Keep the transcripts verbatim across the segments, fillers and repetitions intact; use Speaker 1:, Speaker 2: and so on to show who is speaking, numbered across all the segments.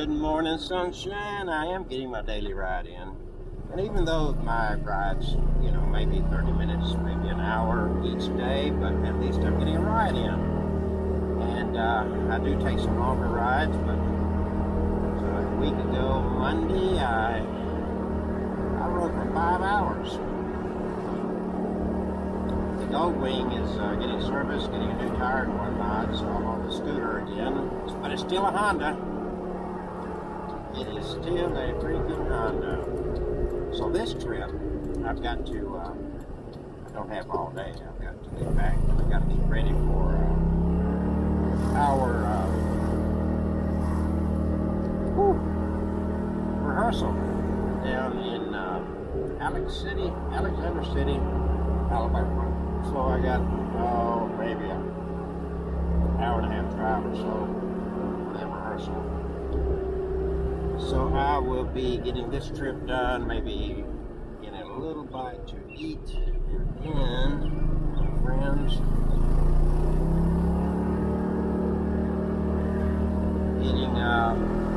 Speaker 1: Good morning, sunshine. I am getting my daily ride in. And even though my rides, you know, maybe thirty minutes, maybe an hour each day, but at least I'm getting a ride in. And uh, I do take some longer rides, but so a week ago, Monday, I, I rode for five hours. The Gold Wing is uh, getting service, getting a new tire and whatnot, so I'm on the scooter again. But it's still a Honda. It is still a freaking Honda. So this trip, I've got to, uh, I don't have all day. I've got to get back. I've got to get ready for uh, our uh, whew, rehearsal down in uh, Alex City, Alexander City, Alabama. So I got, oh, maybe an hour and a half drive or so for that rehearsal. So I will be getting this trip done, maybe getting a little bite to eat, and then, my friends, getting uh,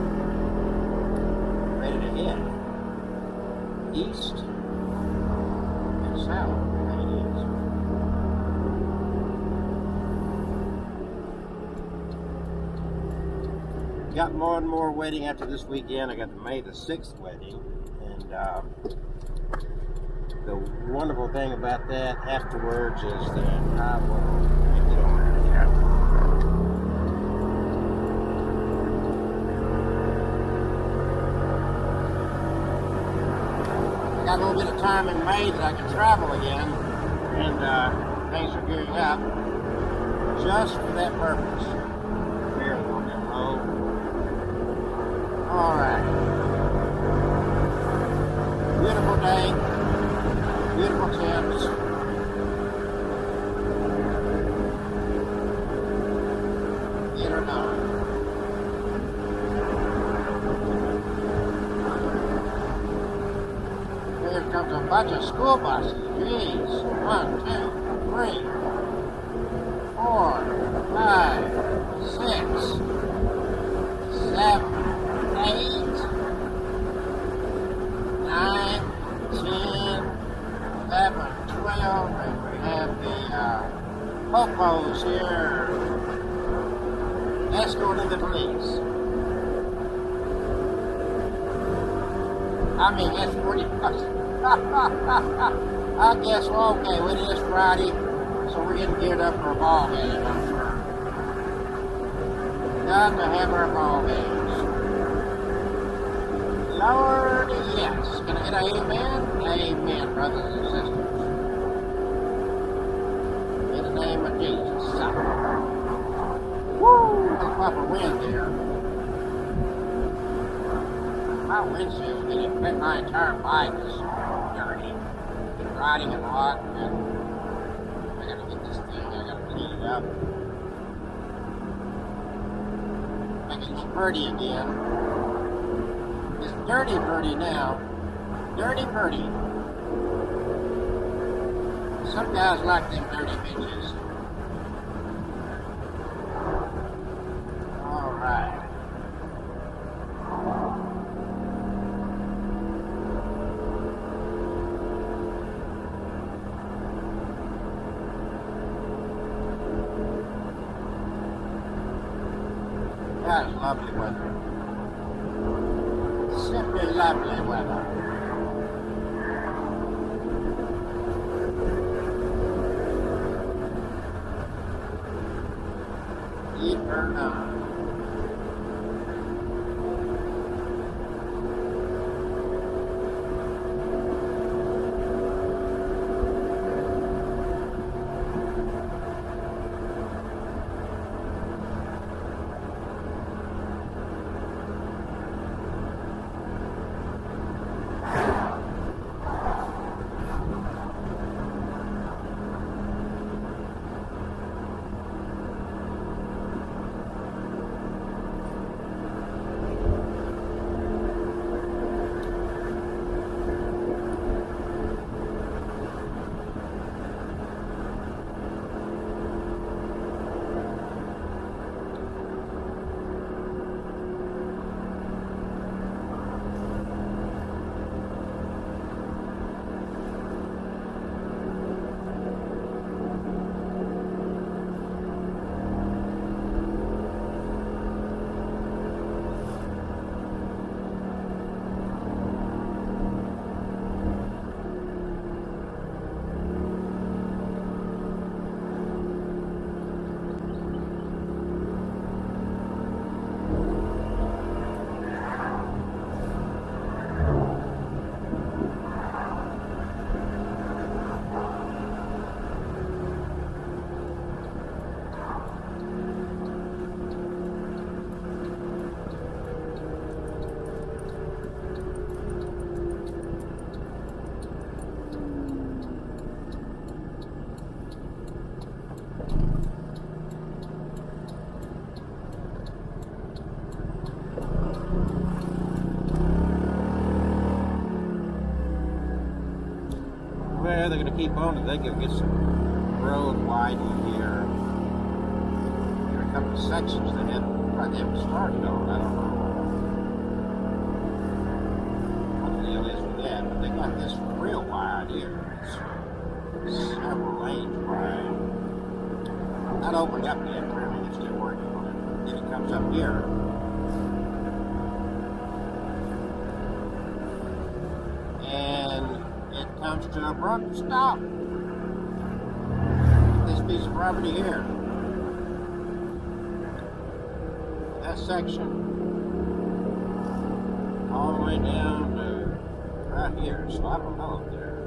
Speaker 1: ready to head east and south. Got more and more wedding after this weekend. I got the May the sixth wedding, and uh, the wonderful thing about that afterwards is that I will get on there. I got a little bit of time in May that I can travel again, and uh, things are gearing up just for that purpose. Here on that road. All right. Beautiful day. Beautiful temps. Get her done. Here comes a bunch of school buses. Jeez. One, two, three, four, five, six, seven. Eight, nine, ten, eleven, twelve, and we have the uh, popos here escorting the police. I mean, escorting us. I guess, well, okay, well, it is Friday, so we're getting geared up for a ball game, I'm sure. Got to have our ball games. Lord, yes. Can I get an amen? Amen, brothers and sisters. In the name of Jesus. Woo! Little puff of wind there. My windshield's getting bent. My entire bike is dirty. Been riding it a lot, and I gotta get this thing, I gotta clean it up. Make it pretty again. It's dirty birdie now. Dirty birdie. Some guys like them dirty bitches. Alright. That is lovely weather. Simply lovely weather. Eat or not. keep on, I think you'll get some road widening here. There are a couple of sections that haven't, probably haven't started on. I don't know what the deal is with that, but they got this real wide here. It's several lanes wide. Not opened up yet, really. They're still working on it. Then it comes up here. Comes to an abrupt stop. This piece of property here. That section all the way down to right here. So I don't know if they're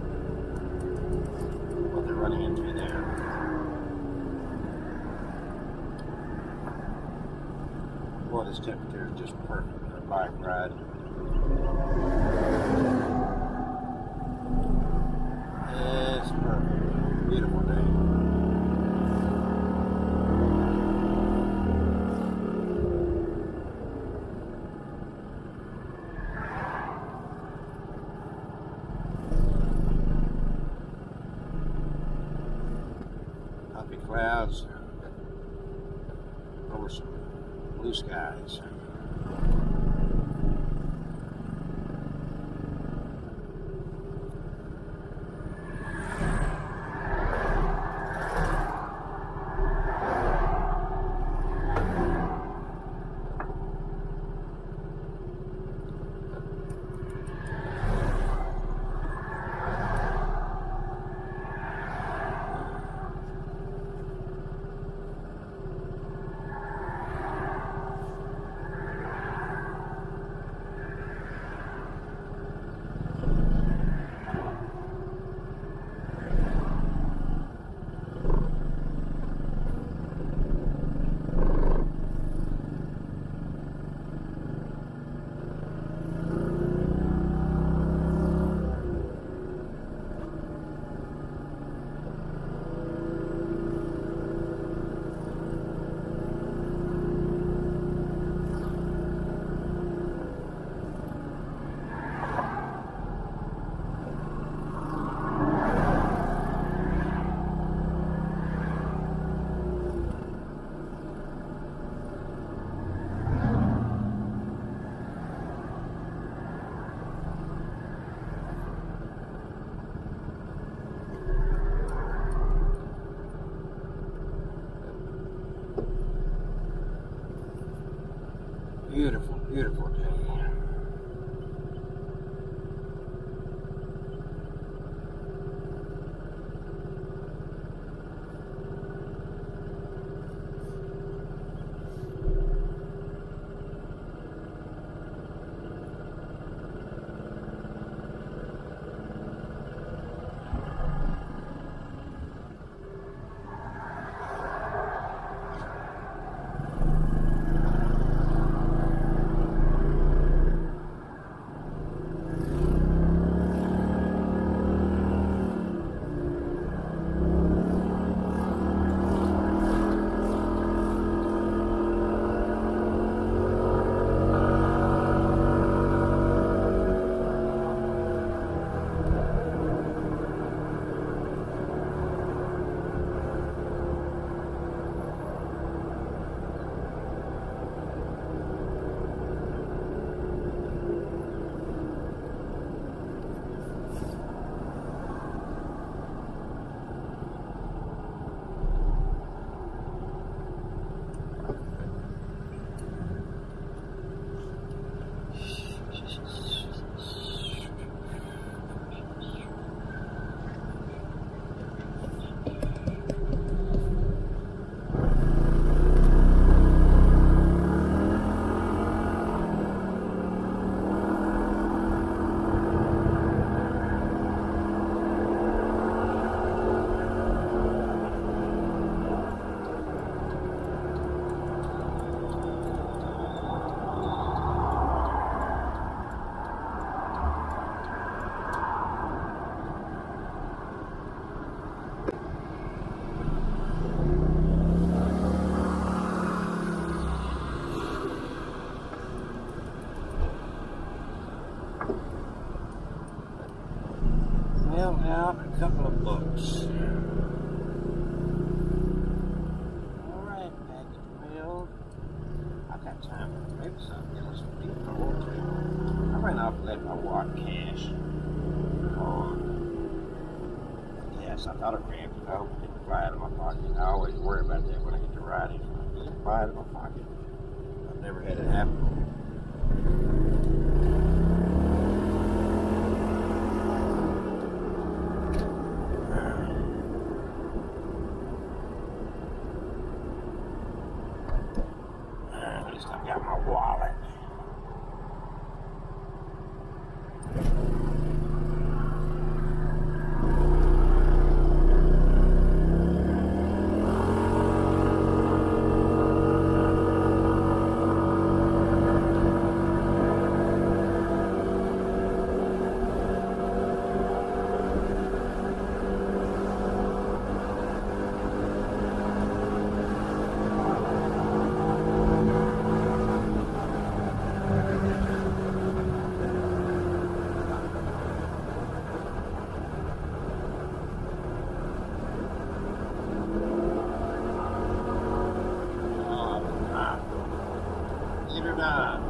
Speaker 1: what they're running into there. Boy, this temperature is just perfect for a bike ride. It's perfect. Beautiful day. Puffy clouds over some blue skies. Beautiful, beautiful day. out a couple of books. Alright, package mailed. I've got time for maybe something else to do if I want to. I ran off and left my wallet cash on. Yes, I thought I grabbed it. I hope it didn't fly out of my pocket. I always worry about that when I get to riding. It didn't fly out of my pocket. I've never had it happen. At least I've got my wallet. Get her done.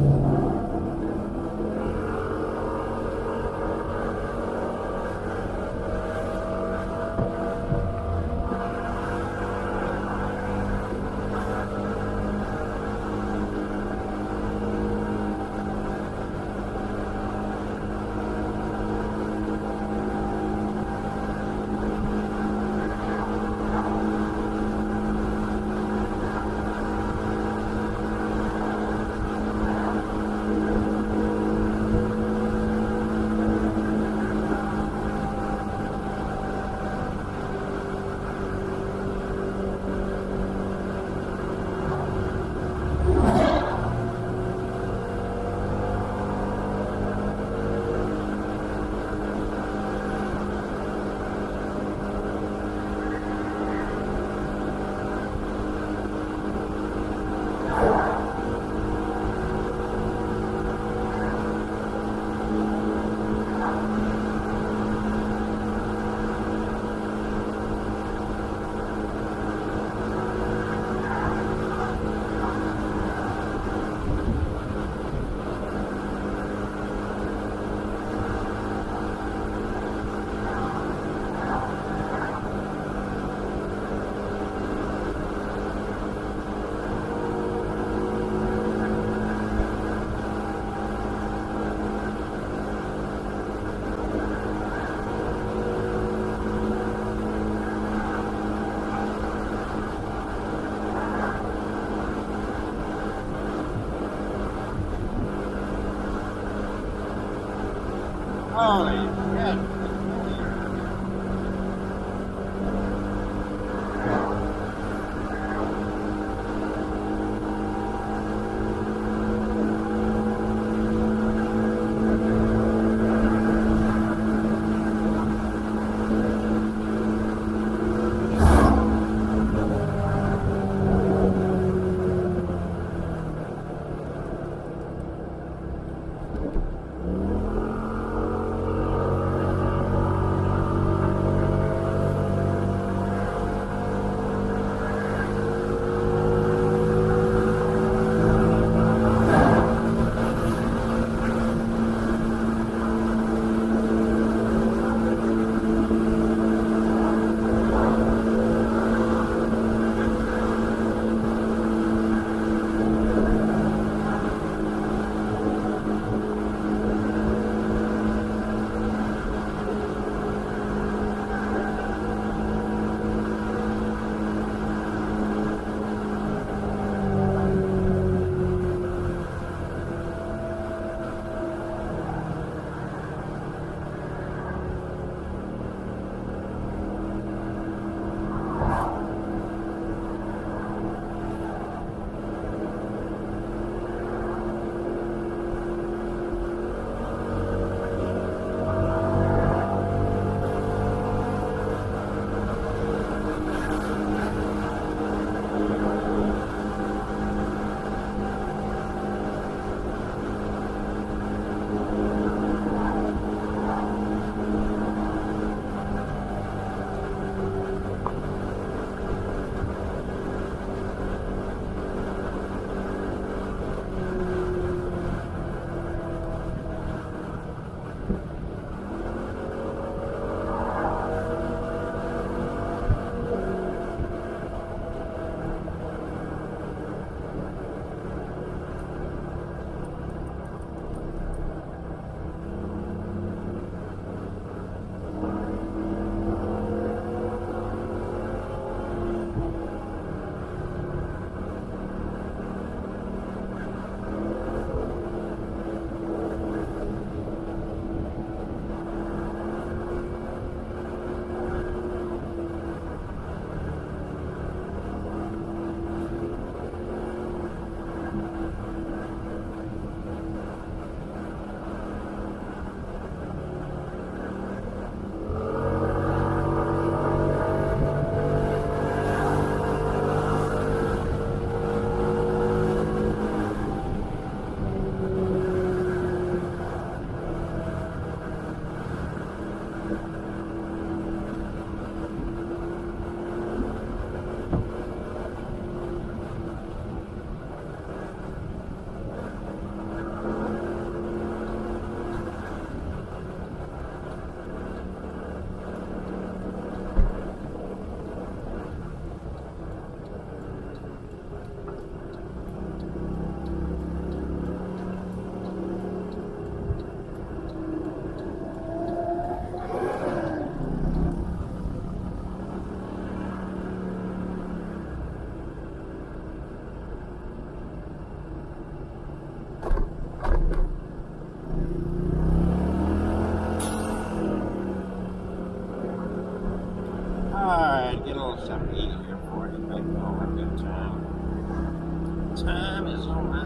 Speaker 1: Holy shit.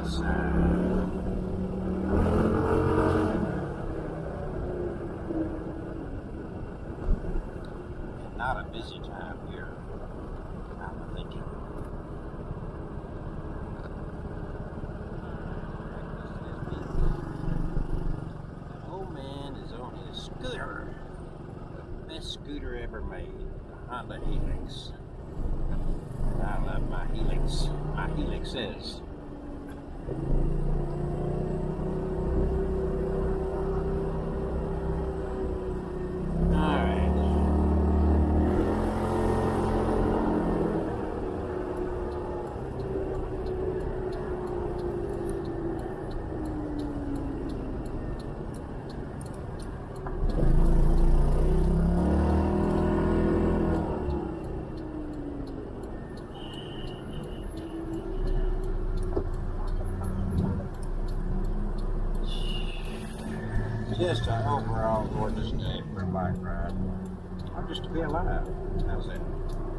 Speaker 1: outside. And not a busy time here, I'm thinking. The old man is on his scooter. The best scooter ever made, the Honda Helix. I love my Helix. My Helixes. Alright. Just an overall gorgeous day for a bike ride. Or just to be alive. How's that?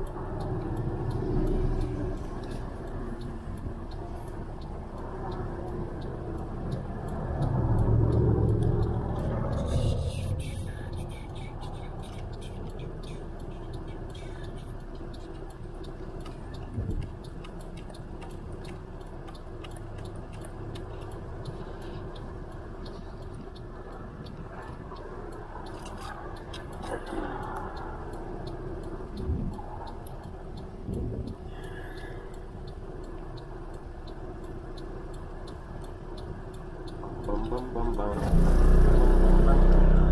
Speaker 1: Bum, bum, bum, bum.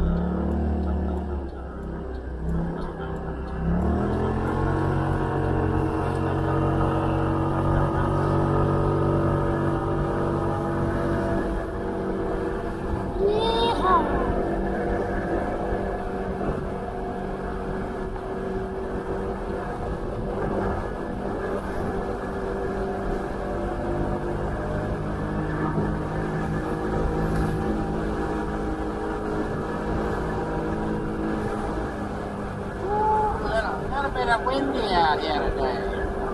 Speaker 1: A bit of windy out here today.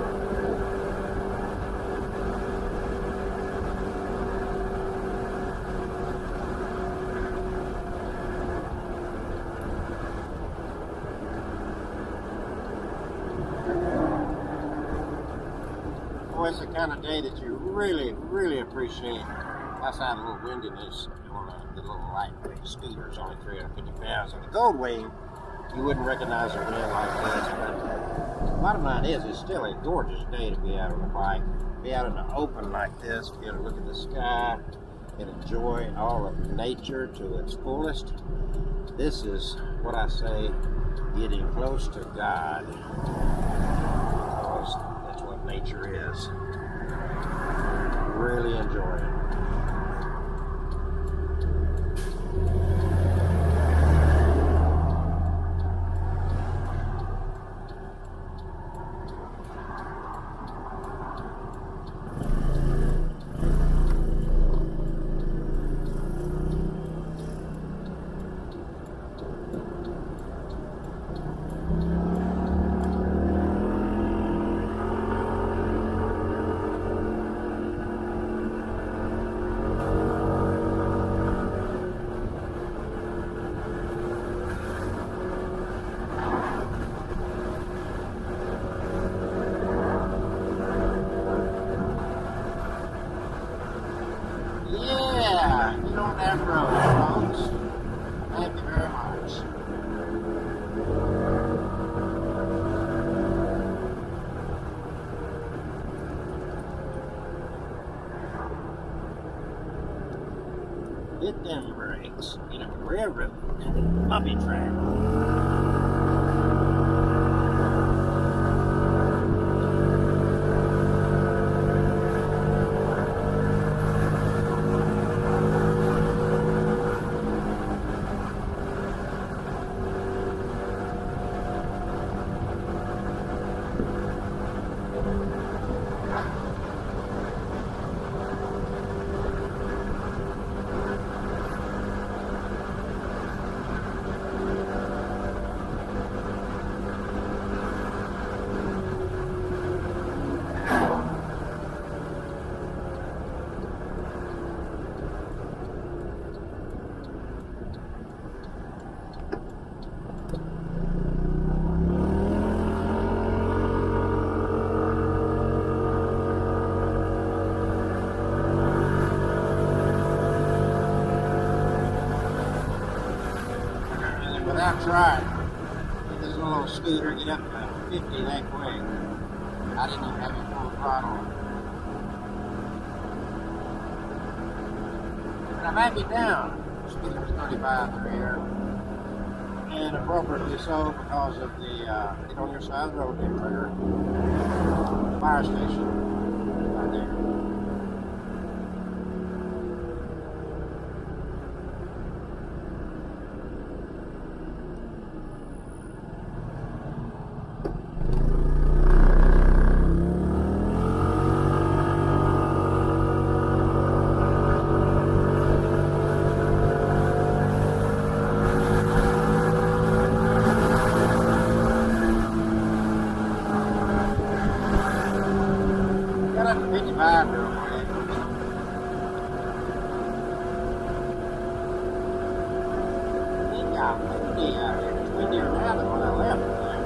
Speaker 1: Boy, it's the kind of day that you really, really appreciate. Outside a little windiness on the, the little lightweight scooters, only three hundred fifty pounds. On the Gold Wing, you wouldn't recognize a wind like this, but the bottom line is, it's still a gorgeous day to be out on a bike, be out in the open like this, be able to look at the sky, and enjoy all of nature to its fullest. This is what I say, getting close to God, because that's what nature is. Really enjoy it. Yeah, get on that road, folks. Thank you very much. Hit them brakes in a railroad puppy track. I tried with this little scooter, get up to fifty that quick. I didn't even have it full throttle. And I backed it down. The speed was thirty-five through here. And appropriately so because of the uh, get on your side of the road there, trigger. Fire station right there. fifty-five real quick. It got windy out here. It's windier now than when I left.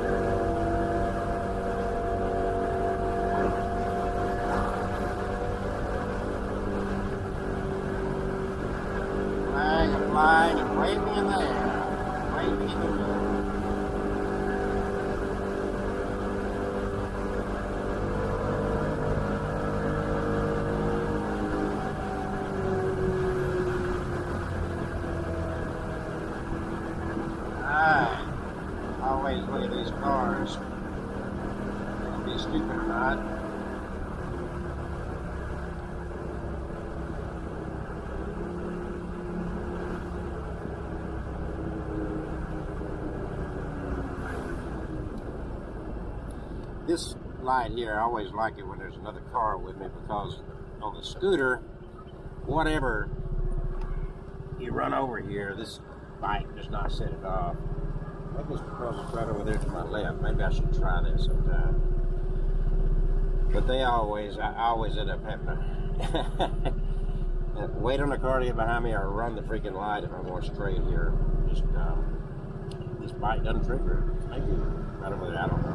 Speaker 1: Flying and flying and waving in the air. Waving in the air. Always look at these cars. It'll be stupid or not. This light here, I always like it when there's another car with me because on the scooter, whatever you run over here, this bike does not set it off. Maybe it's because it's right over there to my left. Maybe I should try that sometime. But they always, I always end up having to wait on the car to get behind me or run the freaking light if I'm going straight here. Just, um, this bike doesn't trigger it. Maybe right over there, I don't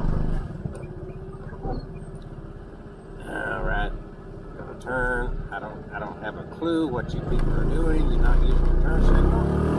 Speaker 1: know. Alright, gonna turn. I don't, I don't have a clue what you people are doing. You're not using the turn signal.